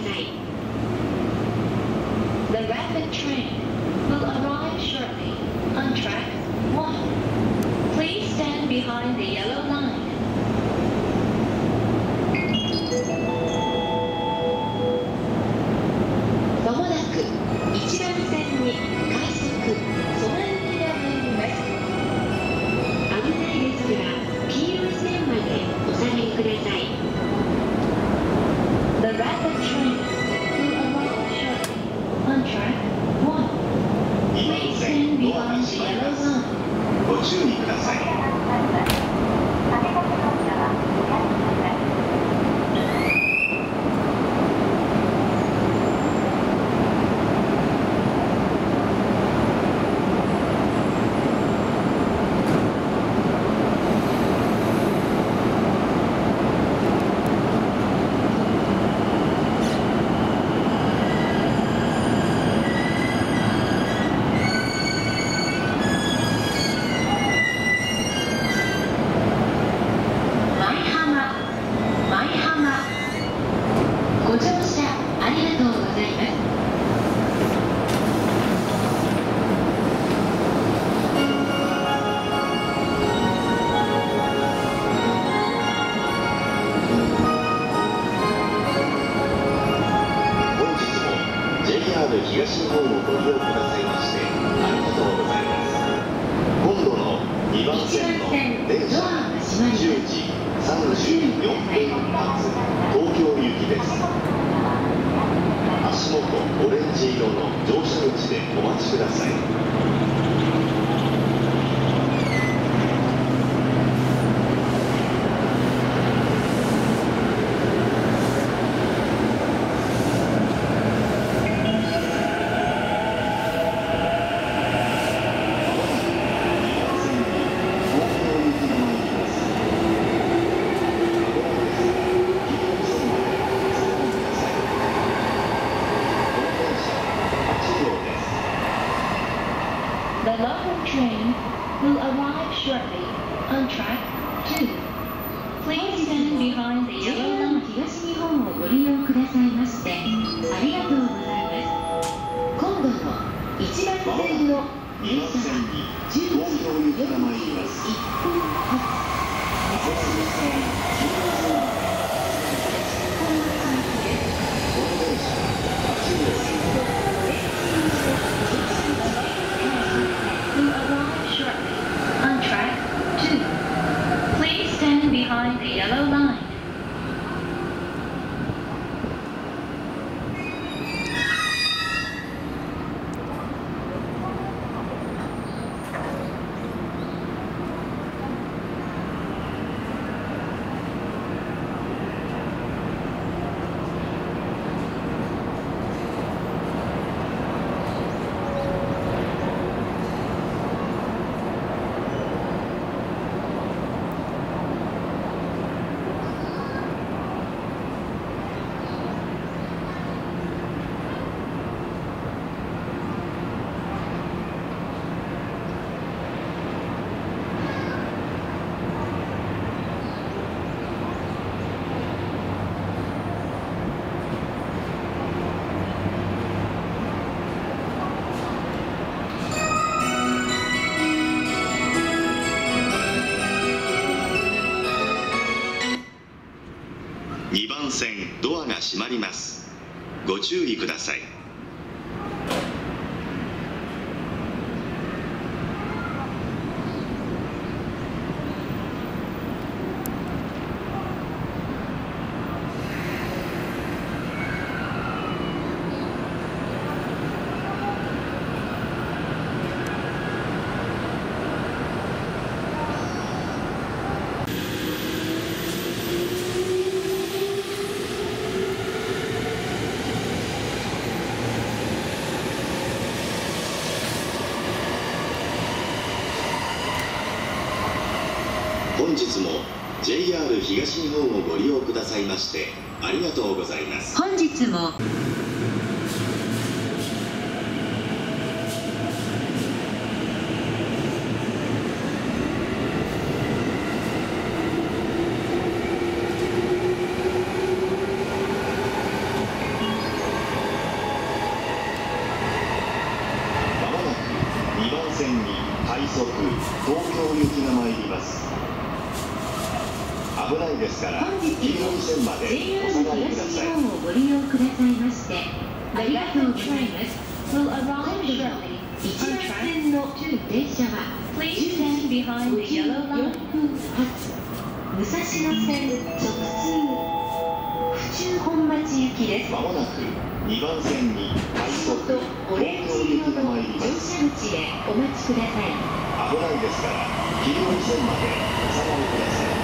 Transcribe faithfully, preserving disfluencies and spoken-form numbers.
さい。The rapid train will arrive shortly on track one. Please stand behind the yellow line. まもなく一番線に快速そば行きが入ります。危ないですから黄色い線までお下がりください。The rapid train will arrive shortly on track one. Please stand behind the yellow line. ご注意ください。東日本をご利用くださいましてありがとうございます。今度のにばん線の電車じゅうじさんじゅうよんぷん発東京行きです。足元オレンジ色の乗車口でお待ちください。 The local train will arrive shortly on track two. Please stand behind the yellow line. 東日本をご利用くださいましてありがとうございます。今度のいちばん線の電車はじゅうじよんじゅういっぷん発武蔵野線じゅうじ本町行きです。この電車ははちごう線のオレンジ色の乗車口 will arrive shortly on track two. Please stand behind the yellow line. にばん線ドアが閉まります。ご注意ください。本日も ジェイアール 東日本をご利用くださいましてありがとうございます。 本日も快速東京行きが参ります。危ないですから本日黄色い線までジェイアールお下がりくだ東さい。 日本をご利用くださいましてありがとうございます。will arrive shortly いちばん線の電車はじゅうじごじゅうよんぷん発武蔵野線直通府中本町行きです。 まもなくにばん線に快速とオレン東京ジ色の行きが参りま乗す。 車口へお待ちください。 危ないですから黄色い線までお下がりください。